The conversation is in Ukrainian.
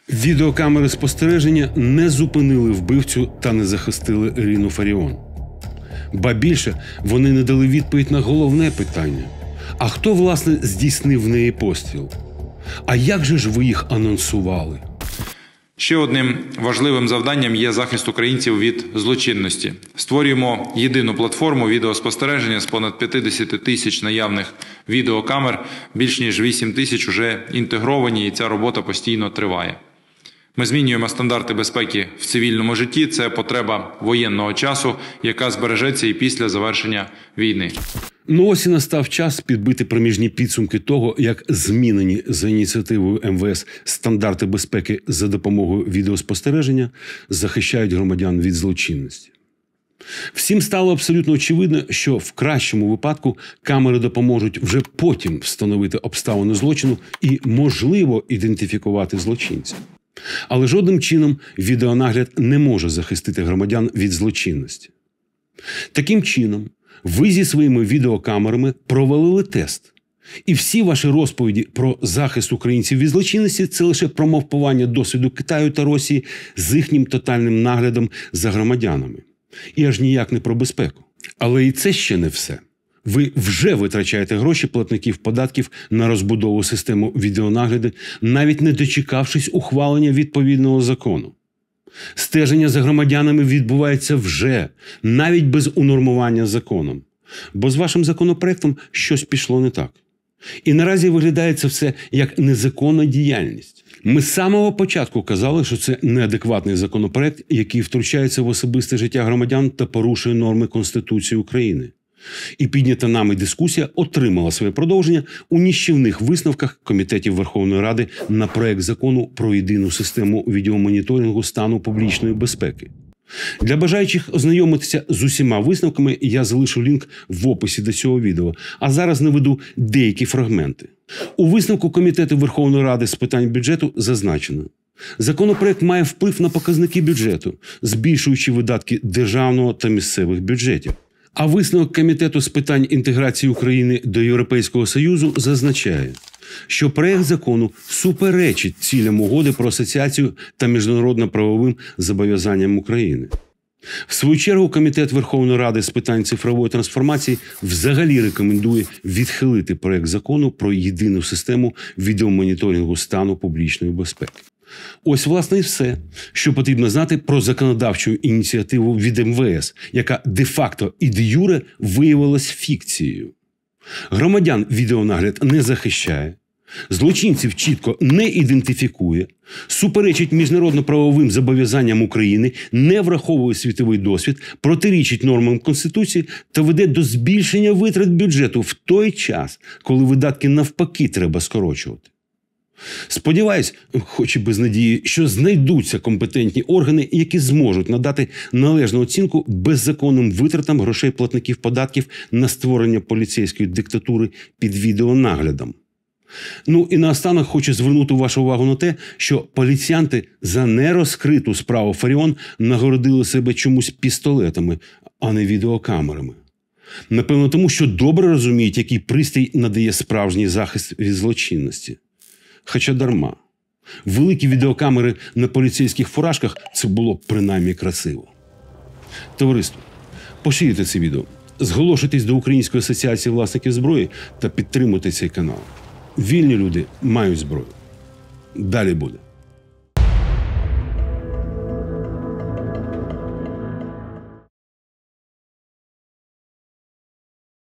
Відеокамери спостереження не зупинили вбивцю та не захистили Ірину Фаріон. Ба більше, вони не дали відповідь на головне питання. А хто, власне, здійснив в неї постріл? А як же ж ви їх анонсували? Ще одним важливим завданням є захист українців від злочинності. Створюємо єдину платформу відеоспостереження з понад 50 тисяч наявних відеокамер, більш ніж 8 тисяч вже інтегровані, і ця робота постійно триває. Ми змінюємо стандарти безпеки в цивільному житті. Це потреба воєнного часу, яка збережеться і після завершення війни. Ну ось і настав час підбити проміжні підсумки того, як змінені за ініціативою МВС стандарти безпеки за допомогою відеоспостереження захищають громадян від злочинності. Всім стало абсолютно очевидно, що в кращому випадку камери допоможуть вже потім встановити обставини злочину і, можливо, ідентифікувати злочинця. Але жодним чином відеонагляд не може захистити громадян від злочинності. Таким чином, ви зі своїми відеокамерами провалили тест. І всі ваші розповіді про захист українців від злочинності – це лише промовпування досвіду Китаю та Росії з їхнім тотальним наглядом за громадянами. І аж ніяк не про безпеку. Але і це ще не все. Ви вже витрачаєте гроші платників податків на розбудову системи відеонагляду, навіть не дочекавшись ухвалення відповідного закону. Стеження за громадянами відбувається вже, навіть без унормування законом. Бо з вашим законопроектом щось пішло не так. І наразі виглядає це все як незаконна діяльність. Ми з самого початку казали, що це неадекватний законопроект, який втручається в особисте життя громадян та порушує норми Конституції України. І піднята нами дискусія отримала своє продовження у нищівних висновках Комітетів Верховної Ради на проект закону про єдину систему відеомоніторингу стану публічної безпеки. Для бажаючих ознайомитися з усіма висновками я залишу лінк в описі до цього відео, а зараз наведу деякі фрагменти. У висновку Комітету Верховної Ради з питань бюджету зазначено: законопроект має вплив на показники бюджету, збільшуючи видатки державного та місцевих бюджетів. А висновок Комітету з питань інтеграції України до Європейського Союзу зазначає, що проект закону суперечить цілям угоди про асоціацію та міжнародно-правовим зобов'язанням України. В свою чергу, Комітет Верховної Ради з питань цифрової трансформації взагалі рекомендує відхилити проект закону про єдину систему відеомоніторингу стану публічної безпеки. Ось, власне, і все, що потрібно знати про законодавчу ініціативу від МВС, яка де-факто і де-юре виявилась фікцією. Громадян відеонагляд не захищає, злочинців чітко не ідентифікує, суперечить міжнародно-правовим зобов'язанням України, не враховує світовий досвід, протирічить нормам Конституції та веде до збільшення витрат бюджету в той час, коли видатки навпаки треба скорочувати. Сподіваюсь, хоч і без надії, що знайдуться компетентні органи, які зможуть надати належну оцінку беззаконним витратам грошей платників податків на створення поліцейської диктатури під відеонаглядом. Ну і наостанок хочу звернути вашу увагу на те, що поліціянти за нерозкриту справу Фаріон нагородили себе чомусь пістолетами, а не відеокамерами. Напевно, тому що добре розуміють, який пристрій надає справжній захист від злочинності. Хоча дарма. Великі відеокамери на поліцейських фуражках – це було принаймні красиво. Товариство, поширюйте це відео, зголошуйтесь до Української асоціації власників зброї та підтримуйте цей канал. Вільні люди мають зброю. Далі буде.